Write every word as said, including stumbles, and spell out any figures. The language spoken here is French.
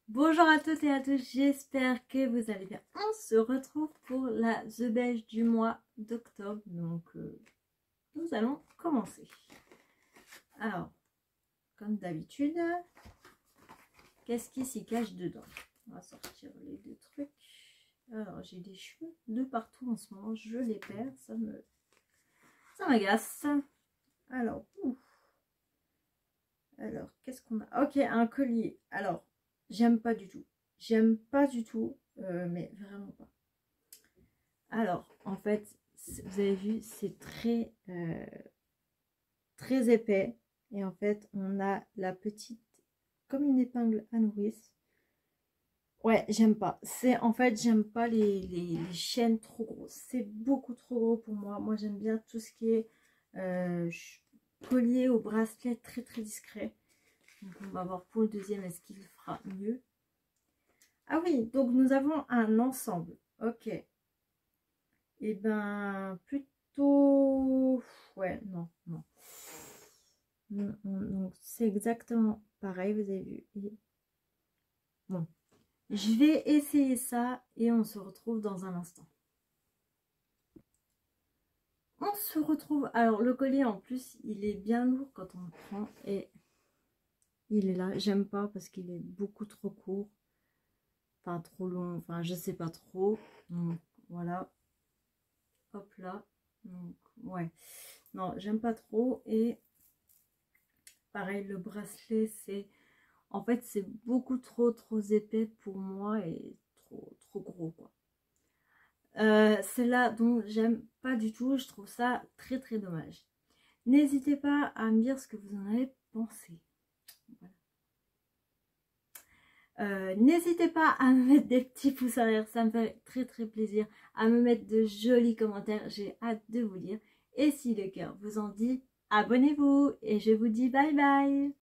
Bonjour à toutes et à tous, j'espère que vous allez bien. On se retrouve pour la The Beige du mois d'octobre. Donc, euh, nous allons commencer. Alors, comme d'habitude, qu'est-ce qui s'y cache dedans? On va sortir les deux trucs. Alors, j'ai des cheveux de partout en ce moment. Je les perds, ça me... ça m'agace. Alors, ouf. Alors, qu'est-ce qu'on a? Ok, un collier. Alors, j'aime pas du tout. J'aime pas du tout, euh, mais vraiment pas. Alors, en fait, vous avez vu, c'est très, euh, très épais. Et en fait, on a la petite, comme une épingle à nourrice. Ouais, j'aime pas. C'est en fait, j'aime pas les, les, les chaînes trop grosses. C'est beaucoup trop gros pour moi. Moi, j'aime bien tout ce qui est euh, collier au bracelet très très discret. Donc, on va voir pour le deuxième, est-ce qu'il fera mieux? Ah oui, donc nous avons un ensemble. Ok. Et ben, plutôt... Ouais, non, non. Donc, c'est exactement pareil, vous avez vu. Et... Bon, je vais essayer ça et on se retrouve dans un instant. On se retrouve... Alors, le collier, en plus, il est bien lourd quand on le prend. Et il est là. J'aime pas parce qu'il est beaucoup trop court. Enfin, trop long. Enfin, je sais pas trop. Donc, voilà. Hop là. Donc, ouais. Non, j'aime pas trop. Et pareil, le bracelet, c'est... En fait, c'est beaucoup trop, trop épais pour moi et trop, trop gros, quoi. Euh, c'est là dont j'aime pas du tout. Je trouve ça très, très dommage. N'hésitez pas à me dire ce que vous en avez pensé. Voilà. Euh, n'hésitez pas à me mettre des petits pouces en l'air, ça me fait très très plaisir, à me mettre de jolis commentaires, j'ai hâte de vous lire. Et si le cœur vous en dit, abonnez-vous et je vous dis bye bye.